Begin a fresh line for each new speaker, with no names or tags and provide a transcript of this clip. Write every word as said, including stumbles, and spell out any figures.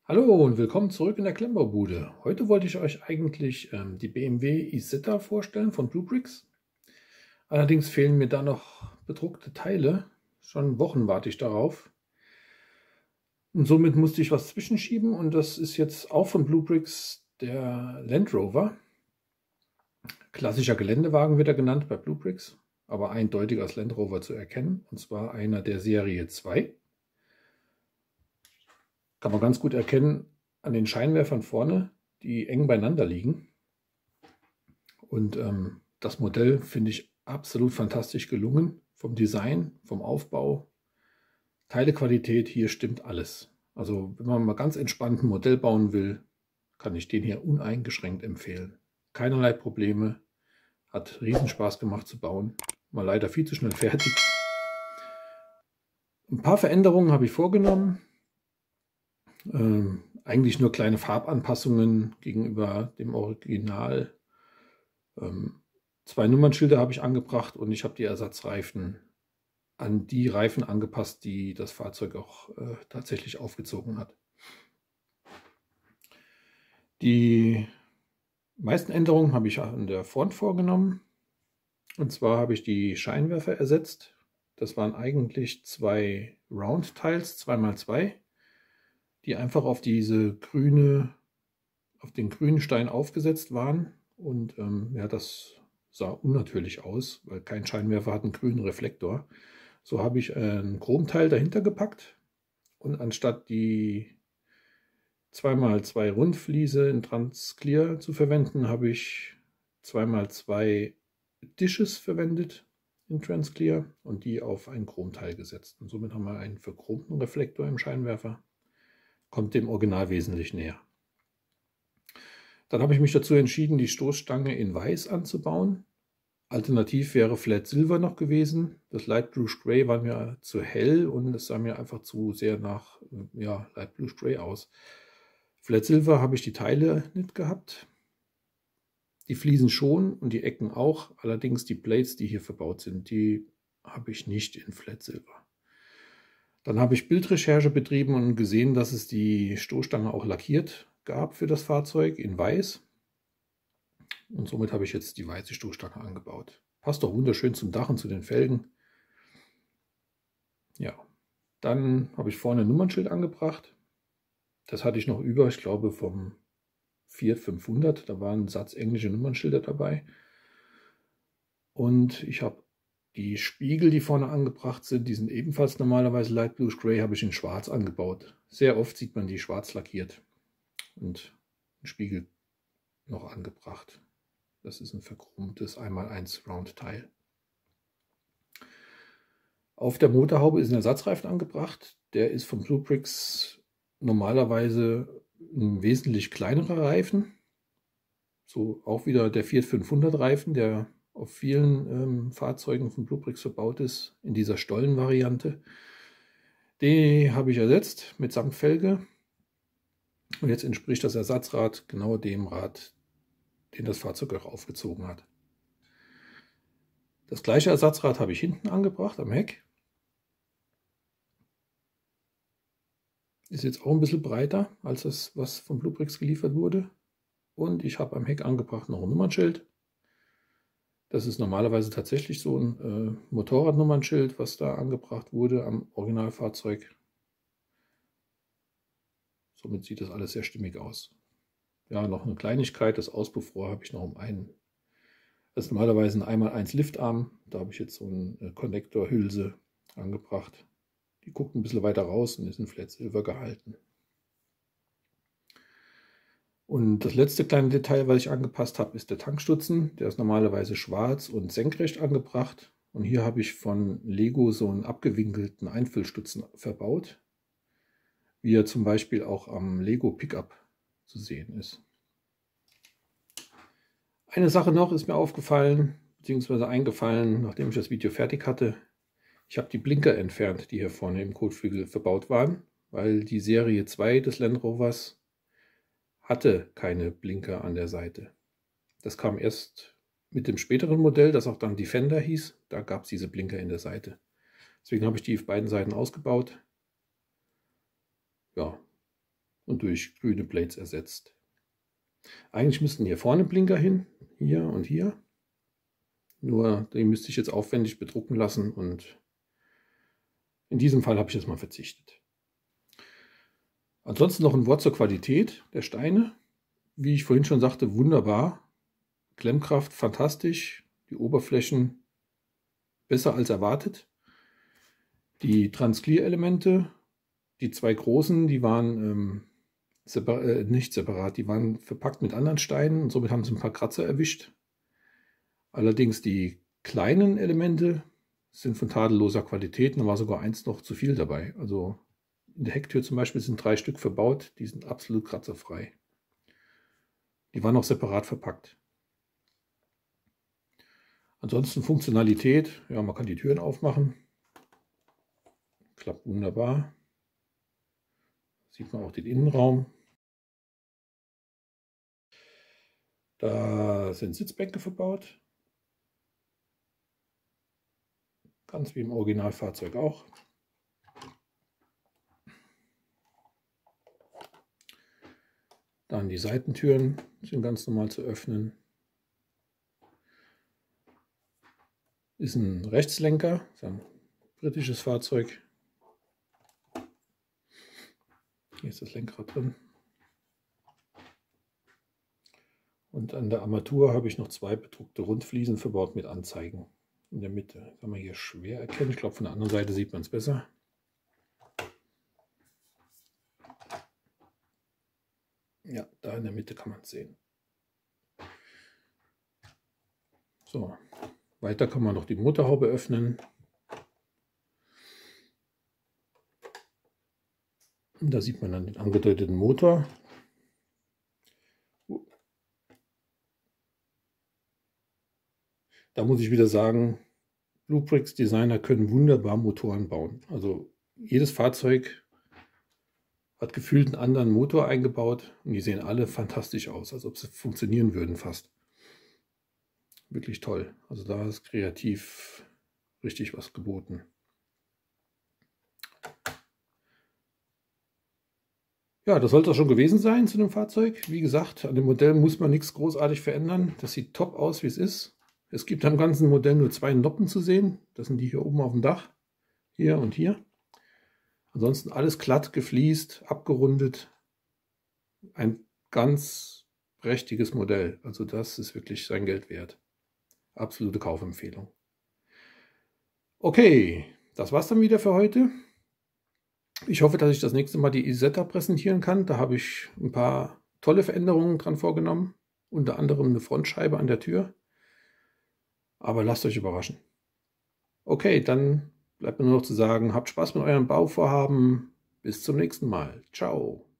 Hallo und willkommen zurück in der Klemmbaubude. Heute wollte ich euch eigentlich ähm, die B M W Isetta vorstellen von Bluebricks. Allerdings fehlen mir da noch bedruckte Teile. Schon Wochen warte ich darauf. Und somit musste ich was zwischenschieben und das ist jetzt auch von Bluebricks der Land Rover. Klassischer Geländewagen wird er genannt bei Bluebricks, aber eindeutig als Land Rover zu erkennen. Und zwar einer der Serie zwei. Kann man ganz gut erkennen an den Scheinwerfern vorne, die eng beieinander liegen. Und ähm, das Modell finde ich absolut fantastisch gelungen. Vom Design, vom Aufbau, Teilequalität, hier stimmt alles. Also wenn man mal ganz entspannt ein Modell bauen will, kann ich den hier uneingeschränkt empfehlen. Keinerlei Probleme, hat Riesenspaß gemacht zu bauen. Mal leider viel zu schnell fertig. Ein paar Veränderungen habe ich vorgenommen. Ähm, eigentlich nur kleine Farbanpassungen gegenüber dem Original. Ähm, zwei Nummernschilder habe ich angebracht und ich habe die Ersatzreifen an die Reifen angepasst, die das Fahrzeug auch äh, tatsächlich aufgezogen hat. Die meisten Änderungen habe ich an der Front vorgenommen. Und zwar habe ich die Scheinwerfer ersetzt. Das waren eigentlich zwei Round-Tiles, zwei mal zwei, die einfach auf diese grüne, auf den grünen Stein aufgesetzt waren. Und ähm, ja, das sah unnatürlich aus, weil kein Scheinwerfer hat einen grünen Reflektor. So habe ich ein Chromteil dahinter gepackt und anstatt die zwei mal zwei Rundfliese in Transclear zu verwenden, habe ich zwei mal zwei Dishes verwendet in Transclear und die auf ein Chromteil gesetzt. Und somit haben wir einen verchromten Reflektor im Scheinwerfer. Kommt dem Original wesentlich näher. Dann habe ich mich dazu entschieden, die Stoßstange in Weiß anzubauen. Alternativ wäre Flat Silver noch gewesen. Das Light Bluish Gray war mir zu hell und es sah mir einfach zu sehr nach ja, Light Bluish Gray aus. Flat Silver habe ich die Teile nicht gehabt. Die Fliesen schon und die Ecken auch. Allerdings die Plates, die hier verbaut sind, die habe ich nicht in Flat Silver. Dann habe ich Bildrecherche betrieben und gesehen, dass es die Stoßstange auch lackiert gab für das Fahrzeug in Weiß. Und somit habe ich jetzt die weiße Stoßstange angebaut. Passt doch wunderschön zum Dach und zu den Felgen. Ja, dann habe ich vorne ein Nummernschild angebracht. Das hatte ich noch über, ich glaube vom Fiat fünfhundert. Da waren ein Satz englische Nummernschilder dabei. Und ich habe die Spiegel, die vorne angebracht sind, die sind ebenfalls normalerweise Light Bluish Gray, habe ich in schwarz angebaut. Sehr oft sieht man die schwarz lackiert und einen Spiegel noch angebracht. Das ist ein verchromtes eins mal eins Round-Teil. Auf der Motorhaube ist ein Ersatzreifen angebracht. Der ist von Bluebricks normalerweise ein wesentlich kleinerer Reifen. So auch wieder der Fiat fünfhundert Reifen, der auf vielen ähm, Fahrzeugen von Bluebricks verbaut ist, in dieser Stollenvariante. Den habe ich ersetzt mit Samtfelge. Und jetzt entspricht das Ersatzrad genau dem Rad, den das Fahrzeug auch aufgezogen hat. Das gleiche Ersatzrad habe ich hinten angebracht am Heck. Ist jetzt auch ein bisschen breiter als das, was von Bluebricks geliefert wurde. Und ich habe am Heck angebracht noch ein Nummernschild. Das ist normalerweise tatsächlich so ein äh, Motorradnummernschild, was da angebracht wurde am Originalfahrzeug. Somit sieht das alles sehr stimmig aus. Ja, noch eine Kleinigkeit, das Auspuffrohr habe ich noch um einen. Das ist normalerweise ein eins mal eins Liftarm. Da habe ich jetzt so eine Konnektorhülse angebracht. Die guckt ein bisschen weiter raus und ist in Flat Silver gehalten. Und das letzte kleine Detail, was ich angepasst habe, ist der Tankstutzen. Der ist normalerweise schwarz und senkrecht angebracht. Und hier habe ich von Lego so einen abgewinkelten Einfüllstutzen verbaut, wie er zum Beispiel auch am Lego Pickup zu sehen ist. Eine Sache noch ist mir aufgefallen, beziehungsweise eingefallen, nachdem ich das Video fertig hatte. Ich habe die Blinker entfernt, die hier vorne im Kotflügel verbaut waren, weil die Serie zwei des Land Rovers hatte keine Blinker an der Seite. Das kam erst mit dem späteren Modell, das auch dann Defender hieß. Da gab es diese Blinker in der Seite. Deswegen habe ich die auf beiden Seiten ausgebaut. Ja, und durch grüne Plates ersetzt. Eigentlich müssten hier vorne Blinker hin, hier und hier. Nur den müsste ich jetzt aufwendig bedrucken lassen und in diesem Fall habe ich jetzt mal verzichtet. Ansonsten noch ein Wort zur Qualität der Steine. Wie ich vorhin schon sagte, wunderbar. Klemmkraft fantastisch. Die Oberflächen besser als erwartet. Die Transclear-Elemente, die zwei großen, die waren ähm, separ äh, nicht separat, die waren verpackt mit anderen Steinen und somit haben sie ein paar Kratzer erwischt. Allerdings die kleinen Elemente sind von tadelloser Qualität, da war sogar eins noch zu viel dabei. Also in der Hecktür zum Beispiel sind drei Stück verbaut, die sind absolut kratzerfrei. Die waren auch separat verpackt. Ansonsten Funktionalität, ja, man kann die Türen aufmachen. Klappt wunderbar. Sieht man auch den Innenraum. Da sind Sitzbänke verbaut. Ganz wie im Originalfahrzeug auch. Dann die Seitentüren sind ganz normal zu öffnen. Ist ein Rechtslenker, ist ein britisches Fahrzeug. Hier ist das Lenkrad drin. Und an der Armatur habe ich noch zwei bedruckte Rundfliesen verbaut mit Anzeigen. In der Mitte kann man hier schwer erkennen. Ich glaube, von der anderen Seite sieht man es besser. Ja, da in der Mitte kann man es sehen. So, weiter kann man noch die Motorhaube öffnen. Und da sieht man dann den angedeuteten Motor. Da muss ich wieder sagen, Bluebricks Designer können wunderbar Motoren bauen. Also jedes Fahrzeug hat gefühlt einen anderen Motor eingebaut und die sehen alle fantastisch aus, als ob sie funktionieren würden fast. Wirklich toll. Also da ist kreativ richtig was geboten. Ja, das sollte auch schon gewesen sein zu dem Fahrzeug. Wie gesagt, an dem Modell muss man nichts großartig verändern. Das sieht top aus, wie es ist. Es gibt am ganzen Modell nur zwei Noppen zu sehen. Das sind die hier oben auf dem Dach. Hier und hier. Ansonsten alles glatt, gefliest, abgerundet. Ein ganz prächtiges Modell. Also das ist wirklich sein Geld wert. Absolute Kaufempfehlung. Okay, das war's dann wieder für heute. Ich hoffe, dass ich das nächste Mal die Isetta präsentieren kann. Da habe ich ein paar tolle Veränderungen dran vorgenommen. Unter anderem eine Frontscheibe an der Tür. Aber lasst euch überraschen. Okay, dann bleibt mir nur noch zu sagen, habt Spaß mit eurem Bauvorhaben. Bis zum nächsten Mal. Ciao.